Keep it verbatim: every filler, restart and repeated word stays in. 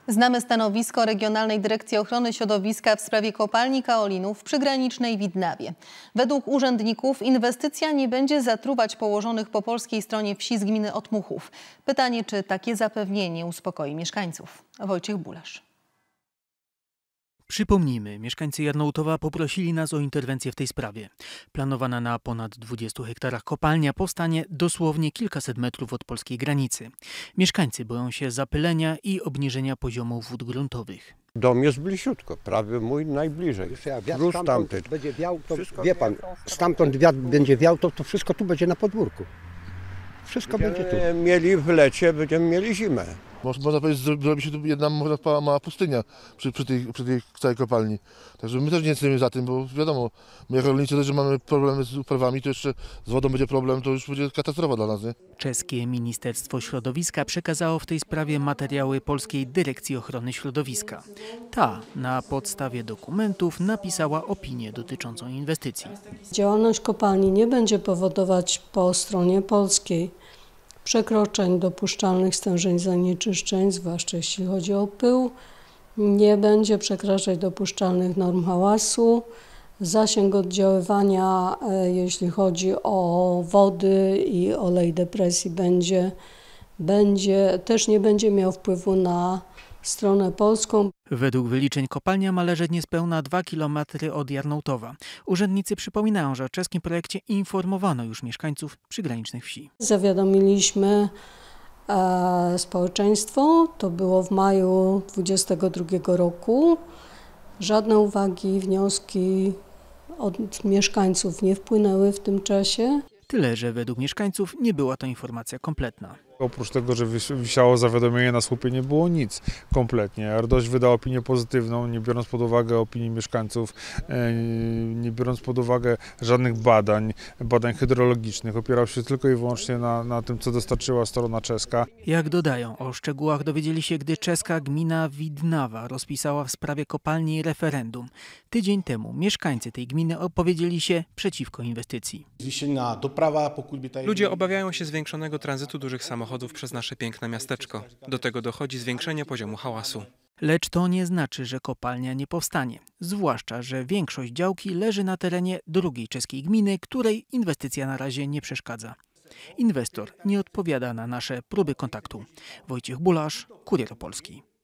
Znamy stanowisko Regionalnej Dyrekcji Ochrony Środowiska w sprawie kopalni kaolinów w przygranicznej Widnawie. Według urzędników inwestycja nie będzie zatruwać położonych po polskiej stronie wsi z gminy Otmuchów. Pytanie, czy takie zapewnienie uspokoi mieszkańców. Wojciech Bulasz. Przypomnijmy, mieszkańcy Jarnołtowa poprosili nas o interwencję w tej sprawie. Planowana na ponad dwudziestu hektarach kopalnia powstanie dosłownie kilkaset metrów od polskiej granicy. Mieszkańcy boją się zapylenia i obniżenia poziomu wód gruntowych. Dom jest bliziutko, prawie mój najbliżej. Plus tamten. Będzie wiał, to wie pan, stamtąd wiatr będzie wiał, to, to wszystko tu będzie na podwórku. Wszystko Będziemy będzie tu. mieli w lecie, będziemy mieli zimę. Można powiedzieć, że zrobi się tu jedna mała pustynia przy, przy, tej, przy tej całej kopalni. Także my też nie jesteśmy za tym, bo wiadomo, my jako rolnicy też mamy problemy z uprawami, to jeszcze z wodą będzie problem, to już będzie katastrofa dla nas. Nie? Czeskie Ministerstwo Środowiska przekazało w tej sprawie materiały Polskiej Dyrekcji Ochrony Środowiska. Ta na podstawie dokumentów napisała opinię dotyczącą inwestycji. Działalność kopalni nie będzie powodować po stronie polskiej przekroczeń dopuszczalnych stężeń zanieczyszczeń, zwłaszcza jeśli chodzi o pył, nie będzie przekraczać dopuszczalnych norm hałasu, zasięg oddziaływania, jeśli chodzi o wody i olej depresji, będzie, będzie, też nie będzie miał wpływu na stronę polską. Według wyliczeń kopalnia ma leżeć niespełna dwa kilometry od Jarnołtowa. Urzędnicy przypominają, że o czeskim projekcie informowano już mieszkańców przygranicznych wsi. Zawiadomiliśmy e, społeczeństwo, to było w maju dwudziestego drugiego roku. Żadne uwagi, wnioski od mieszkańców nie wpłynęły w tym czasie. Tyle, że według mieszkańców nie była to informacja kompletna. Oprócz tego, że wisiało zawiadomienie na słupie, nie było nic kompletnie. R D O Ś wydał opinię pozytywną, nie biorąc pod uwagę opinii mieszkańców, nie biorąc pod uwagę żadnych badań, badań hydrologicznych. Opierał się tylko i wyłącznie na, na tym, co dostarczyła strona czeska. Jak dodają, o szczegółach dowiedzieli się, gdy czeska gmina Widnawa rozpisała w sprawie kopalni referendum. Tydzień temu mieszkańcy tej gminy opowiedzieli się przeciwko inwestycji. Ludzie obawiają się zwiększonego tranzytu dużych samochodów przez nasze piękne miasteczko. Do tego dochodzi zwiększenie poziomu hałasu. Lecz to nie znaczy, że kopalnia nie powstanie. Zwłaszcza, że większość działki leży na terenie drugiej czeskiej gminy, której inwestycja na razie nie przeszkadza. Inwestor nie odpowiada na nasze próby kontaktu. Wojciech Bulasz, Kurier Opolski.